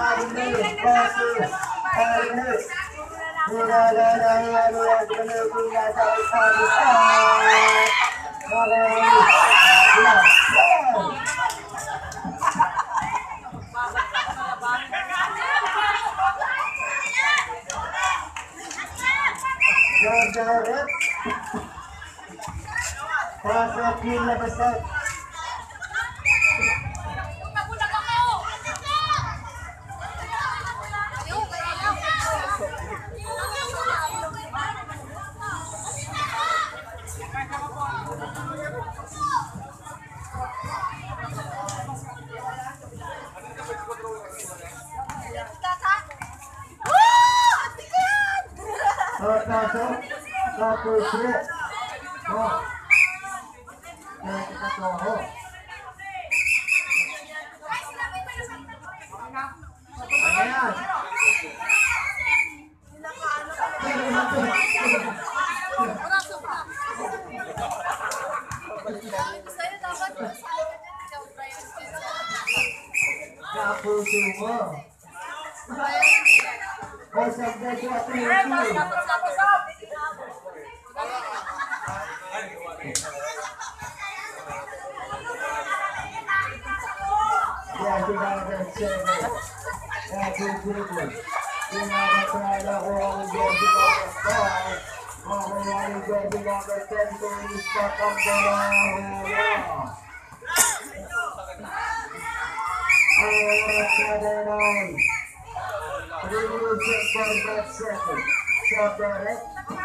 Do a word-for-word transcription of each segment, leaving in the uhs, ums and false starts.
Pasok yung labasat. Pasok. Tapos rin. Oh. Kaya kita toho. Ayan. Kapuso mo. O sabay ko ako yung ya, ginagawa siya. Kaya gugulog. Ginagawa ko ang gabi ko. Ako ang gabi ko. Kento isa kang garawa. Oras na naman. Remove it for that second. Separate.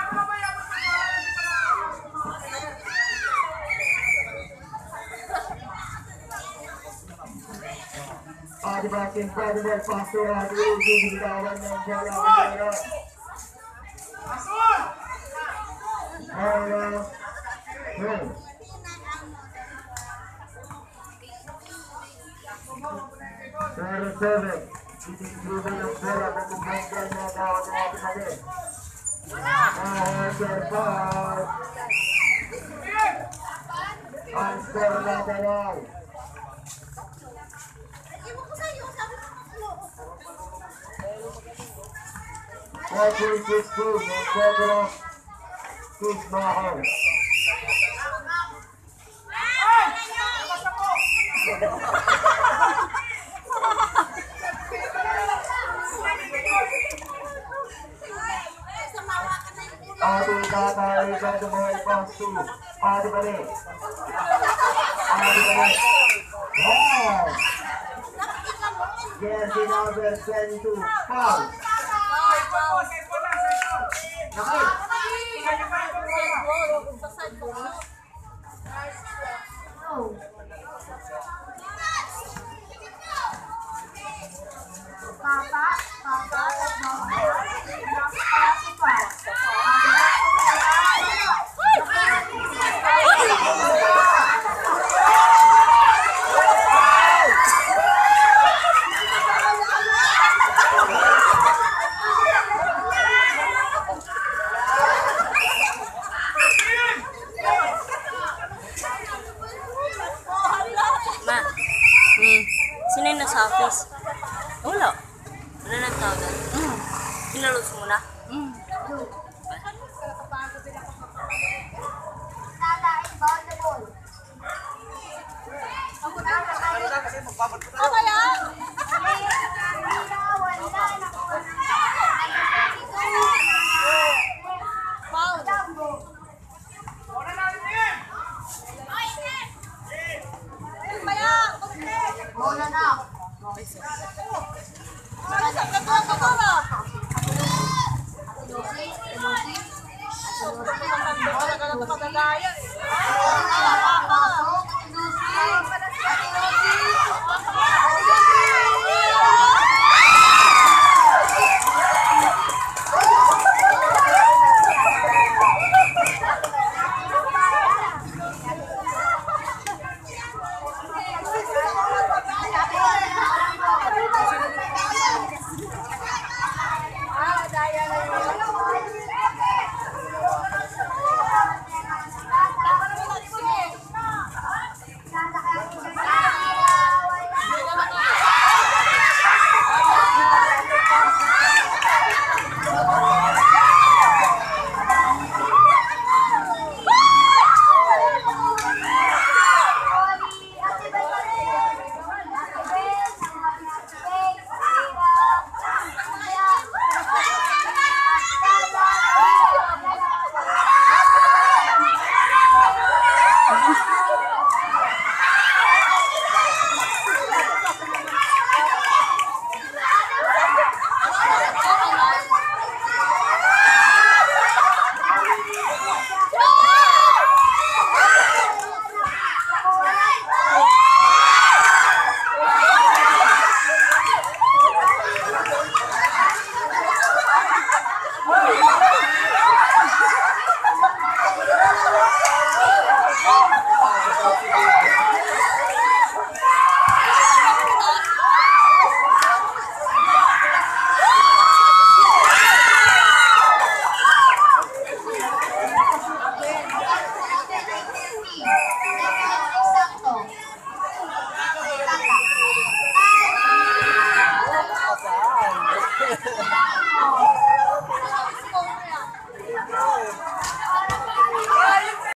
Adibasin Federal Pastoral Giving Dawan ng Jalawara. Ara Rose. Pero seven. Itinigruban ng pera ng kumpensya na dawan ng ating natin. Ahender Paul. Answer na dalaw. Every fifteen in Federal is Mahal. Adi tatay ka dumoy pastu. Adi balik. Adi balik. Wow. Jersey number twenty-two. Foul. Papa, Papa, Ma, hmm, sino yung nasa office? Wala. Ano nang tao doon? Mm. Pinalus mo na? Mm. Oh, kaya? Bola na. Ano sa katuwa ka bola? Lucy, Lucy. Bola ka na ito magagaya eh.